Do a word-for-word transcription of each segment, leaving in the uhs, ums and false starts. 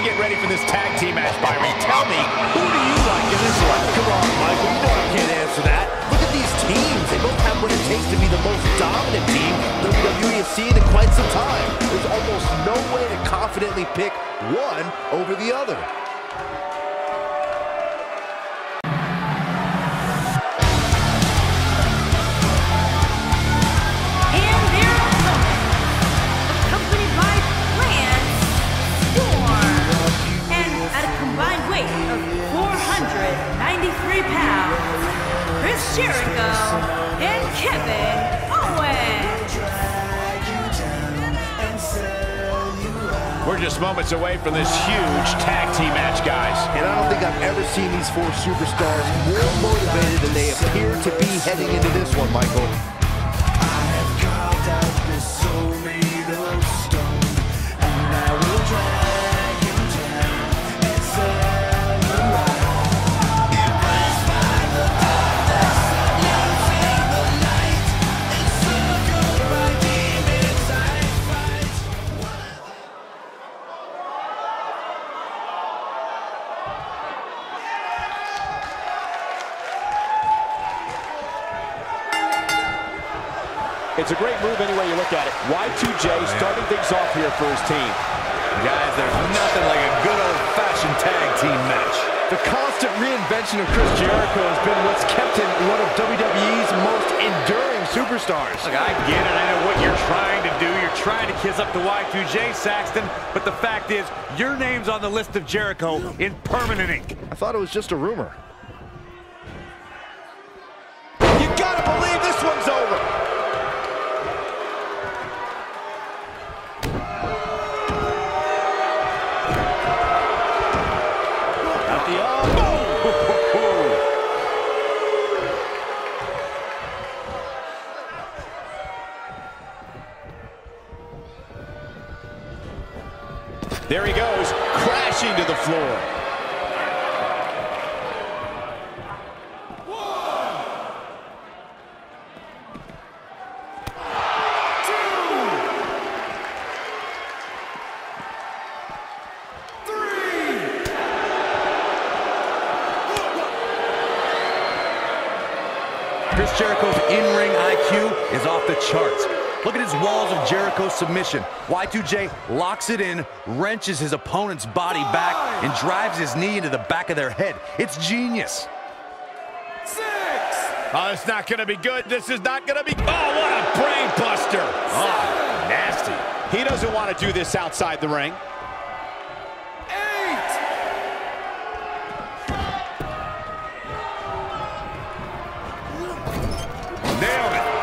we get ready for this tag team match, Byron, tell me, who do you like in this one? Come on, Michael, you know I can't answer that. Look at these teams. They both have what it takes to be the most dominant team W W E has seen in quite some time. There's almost no way to confidently pick one over the other. Jericho and Kevin Owens. We're just moments away from this huge tag team match, guys. And I don't think I've ever seen these four superstars more motivated than they appear to be heading into this one, Michael. I have carved out this soul made of stone, and I will drag you down and sell you out. Embraced by the darkness, you feel the light, encircled by demons I fight. It's a great move any way you look at it. Y two J starting things off here for his team. Guys, there's nothing like a good old-fashioned tag team match. The constant reinvention of Chris Jericho has been what's kept him one of W W E's most enduring superstars. Look, I get it. I know what you're trying to do. You're trying to kiss up to Y two J, Saxton. But the fact is, your name's on the list of Jericho in permanent ink. I thought it was just a rumor. You gotta believe this one's over. There he goes, crashing to the floor. One, two, three. Chris Jericho's in-ring I Q is off the charts. Look at his walls of Jericho submission. Y two J locks it in, wrenches his opponent's body back, and drives his knee into the back of their head. It's genius. Six. Oh, it's not gonna be good. This is not gonna be. Oh, what a brain buster. Oh, nasty. He doesn't want to do this outside the ring. Eight. Nailed it.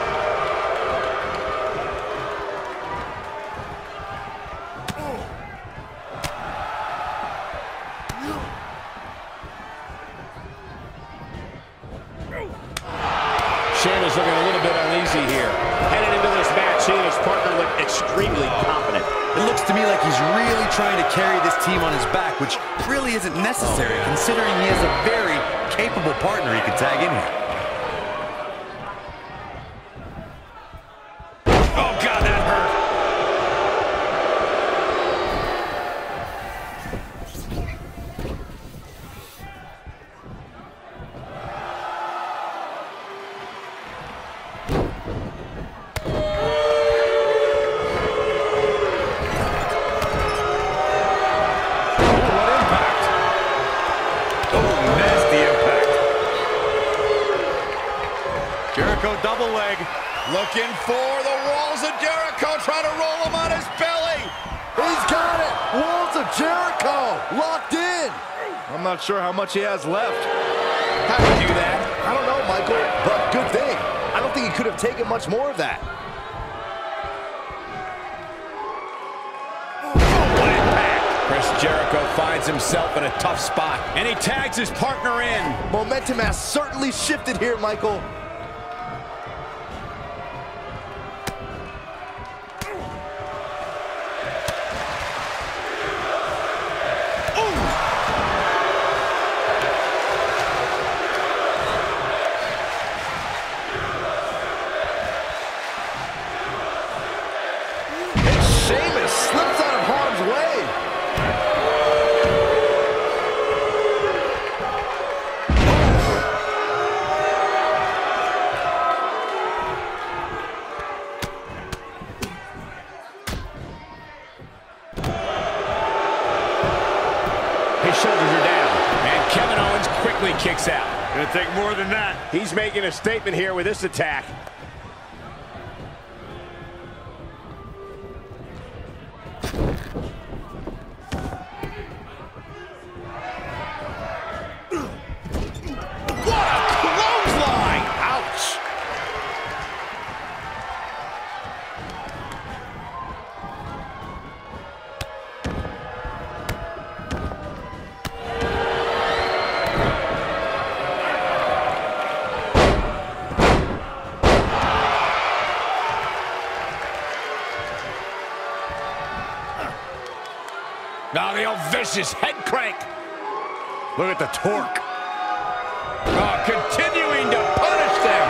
Sheamus looking a little bit uneasy here. Headed into this match, he and his partner look extremely confident. It looks to me like he's really trying to carry this team on his back, which really isn't necessary, considering he has a very capable partner he can tag in here. Oh, God, that hurt. Jericho double leg. Looking for the walls of Jericho, trying to roll him on his belly. He's got it! Walls of Jericho! Locked in! I'm not sure how much he has left. How'd he do that? I don't know, Michael, but good thing. I don't think he could have taken much more of that. What impact. Chris Jericho finds himself in a tough spot, and he tags his partner in. Momentum has certainly shifted here, Michael. Sheamus slips out of harm's way. kicks out. Gonna take more than that. He's making a statement here with this attack. What a clothesline! Ouch! Now the old vicious head crank. Look at the torque. Oh, continuing to punish them.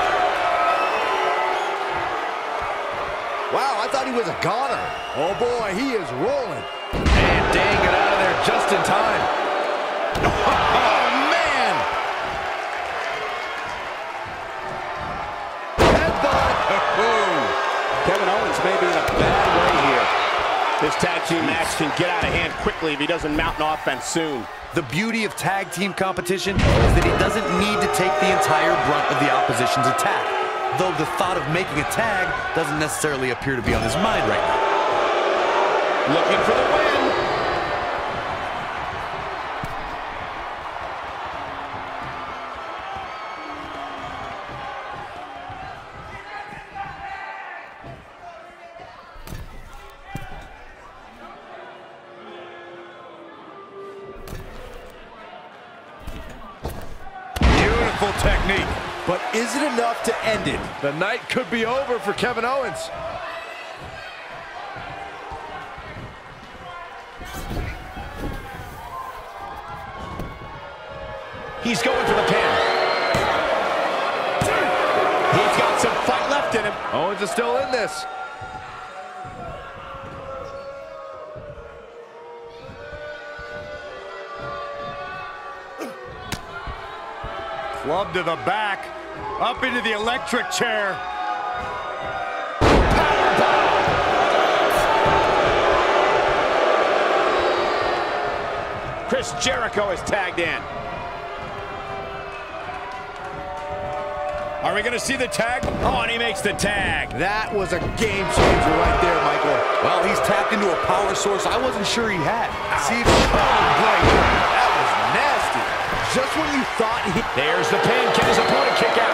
Wow, I thought he was a goner. Oh boy, he is rolling. And dang it out of there just in time. Oh, man! Headbutt! Kevin Owens may be in a bad way here. This tag team match can get out of hand quickly if he doesn't mount an offense soon. The beauty of tag team competition is that he doesn't need to take the entire brunt of the opposition's attack, though the thought of making a tag doesn't necessarily appear to be on his mind right now. Looking for the win. Technique, but is it enough to end it? The night could be over for Kevin Owens. He's going for the pin. He's got some fight left in him. Owens is still in this. Club to the back, up into the electric chair. Chris Jericho is tagged in. Are we going to see the tag? Oh, and he makes the tag. That was a game changer right there, Michael. Well, he's tapped into a power source I wasn't sure he had. Ow. See if he That was nasty. Just when you thought he... There's the pin. Can his opponent kick out?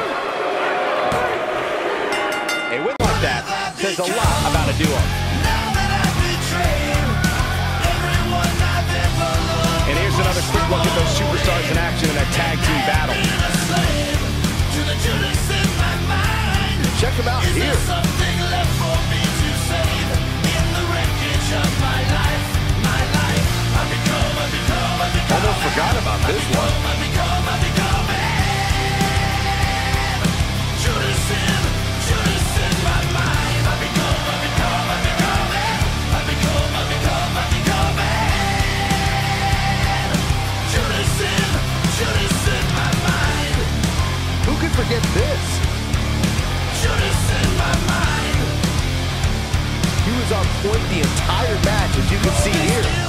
A win like that says a lot about a duo. And here's another quick look at those superstars in action in a tag team battle. Check him out here. Almost forgot about this one. Who could forget this? He was on point the entire match, as you can see here.